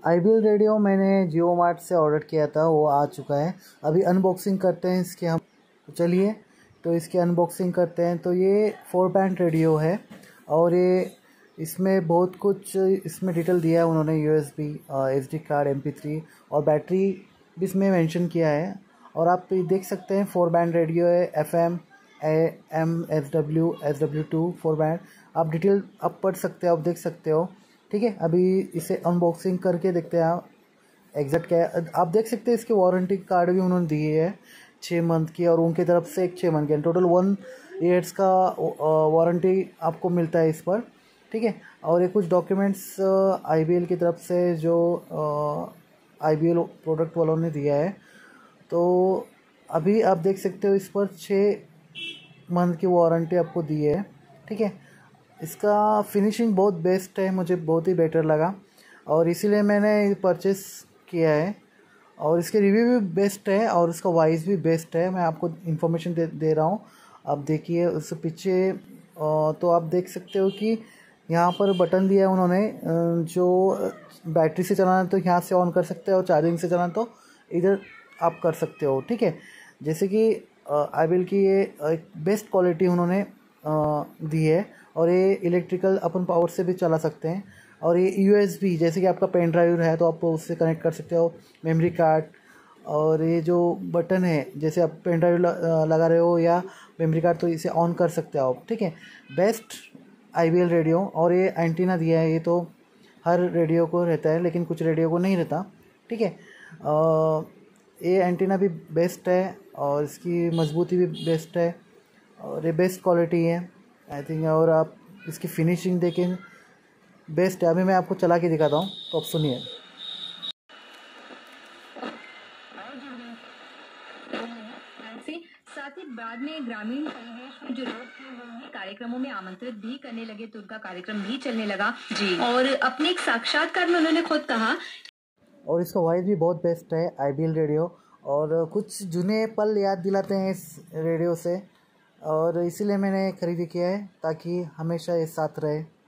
IBL radio मैंने जियो mart से order किया था, वो आ चुका है। अभी अनबॉक्सिंग करते हैं इसके हम। चलिए तो इसकी अनबॉक्सिंग करते हैं। तो ये 4 बैंड रेडियो है और ये इसमें बहुत कुछ इसमें डिटेल दिया है उन्होंने। यूएसबी, एसडी कार्ड, MP3 और बैटरी भी इसमें मेंशन किया है। और आप देख सकते हैं 4 बैंड रेडियो है, FM, AM, SW2 4 बैंड। आप डिटेल आप पढ़ सकते हो, आप देख सकते हो। ठीक है, अभी इसे अनबॉक्सिंग करके देखते हैं आप एग्जैक्ट क्या है। आप देख सकते हैं इसकी वारंटी कार्ड भी उन्होंने दी है 6 मंथ की, और उनकी तरफ से एक 6 मंथ की, टोटल 1 ईयर्स का वारंटी आपको मिलता है इस पर। ठीक है, और ये कुछ डॉक्यूमेंट्स आईबीएल की तरफ से जो आईबीएल प्रोडक्ट वालों ने दिया है। तो अभी आप देख सकते हो इस पर 6 मंथ की वारंटी आपको दी है। ठीक है, इसका फिनिशिंग बहुत बेस्ट है, मुझे बहुत ही बेटर लगा और इसीलिए मैंने परचेस किया है। और इसके रिव्यू भी बेस्ट है और इसका वाइस भी बेस्ट है। मैं आपको इन्फॉर्मेशन दे रहा हूँ, आप देखिए उससे पीछे। तो आप देख सकते हो कि यहाँ पर बटन दिया है उन्होंने, जो बैटरी से चलाना तो यहाँ से ऑन कर सकते हो और चार्जिंग से चलाना तो इधर आप कर सकते हो। ठीक है, जैसे कि आईबीएल की ये एक बेस्ट क्वालिटी उन्होंने दी है और ये इलेक्ट्रिकल अपन पावर से भी चला सकते हैं। और ये यूएसबी, जैसे कि आपका पेन ड्राइव है तो आप उससे कनेक्ट कर सकते हो, मेमोरी कार्ड। और ये जो बटन है, जैसे आप पेन ड्राइव लगा रहे हो या मेमोरी कार्ड, तो इसे ऑन कर सकते हो आप। ठीक है, बेस्ट आईबीएल रेडियो। और ये एंटीना दिया है, ये तो हर रेडियो को रहता है लेकिन कुछ रेडियो को नहीं रहता। ठीक है, ये एंटीना भी बेस्ट है और इसकी मजबूती भी बेस्ट है और ये बेस्ट क्वालिटी है आई थिंक। और आप इसकी फिनिशिंग देखें, बेस्ट है। अभी मैं आपको चला के दिखाता हूँ तो आप सुनिए। साथ ही बाद में ग्रामीण परिवेश में जो लोग थे वो उन्हें कार्यक्रमों में आमंत्रित भी करने लगे, तो उनका कार्यक्रम भी चलने लगा जी। और अपने एक साक्षात्कार में उन्होंने खुद कहा, और इसका वॉइस भी बहुत बेस्ट है आईबीएल रेडियो, और कुछ जुने पल याद दिलाते हैं इस रेडियो से, और इसीलिए मैंने खरीदी किया है ताकि हमेशा ये साथ रहे।